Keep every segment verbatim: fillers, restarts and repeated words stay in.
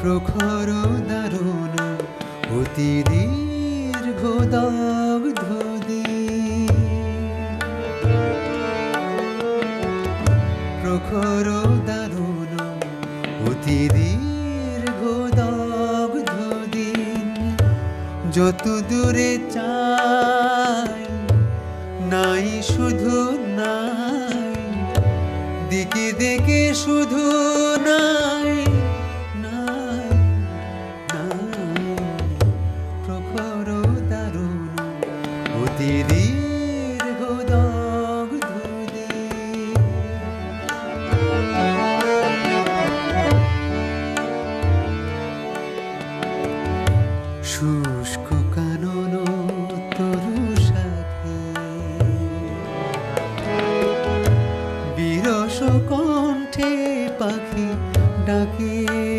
প্রখর দারুণ অতি দীর্ঘ দগ্ধ দিন। প্রখর দারুণ অতি দীর্ঘ দগ্ধ দিন। যত দূরে চাই নাই শুধু নাই, দিকে দিকে শুধু নাই নাই নাই। প্রখর দারুণ অতি দীর্ঘ দগ্ধ দিন। শুষ্ক কানন তরু শাখে বিরস কণ্ঠে পাখি ডাকে।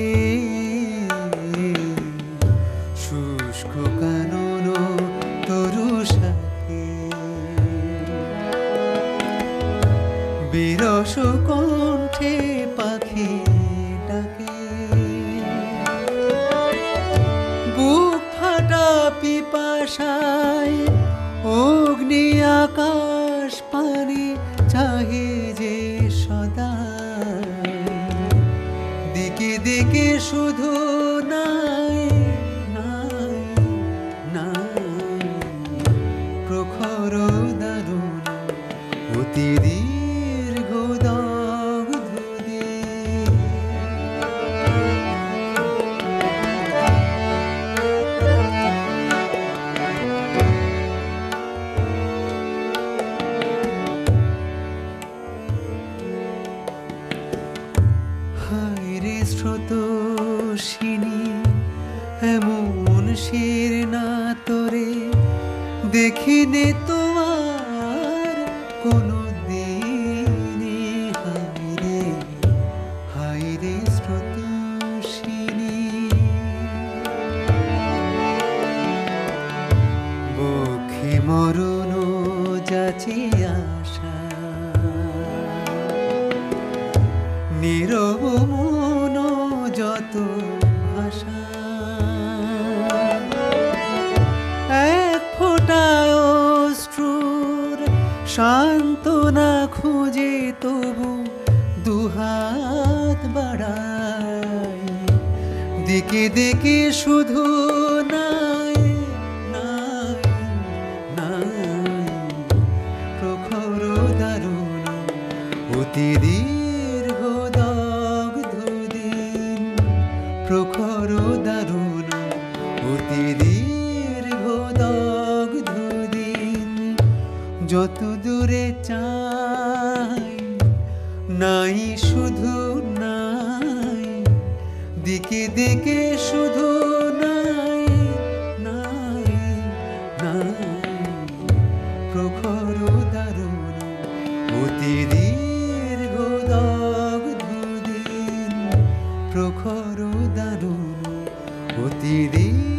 শুষ্ক কানন তরু শাখে বিরস কণ্ঠে পাখি ডাকে। বুক ফাটা পিপাসায় অগ্নি আকাশ পানি চাহে যে সদা, দিকে দিকে শুধু নাই নাই নাই। প্রখর দারুণ অতি দীর্ঘ দগ্ধ দিন। হায় রে স্রোতোষিনী এমন শির না তোরে দেখিনি তো আর কোনো দিনই। হায় রে হায় রে স্রোতোষিনী বক্ষে মরণ যাচি আশা, নীরব মন যত ভাষা। এক ফোঁটা অশ্রুর সান্ত্বনা খুঁজে তবু দুহাত বাড়াই, দিকে দিকে শুধু নাই নাই নাই। প্রখর দারুণ অতি দীর্ঘ দগ্ধ দিন। প্রখর দারুণ অতি দীর্ঘ দগ্ধ দিন। যত দূরে চাই নাই শুধু নাই, দিকে দিকে শুধু নাই নাই নাই। প্রখর দারুণ অতি দীর্ঘ দগ্ধ দিন। প্রখর দারুণ অতি দীর্ঘ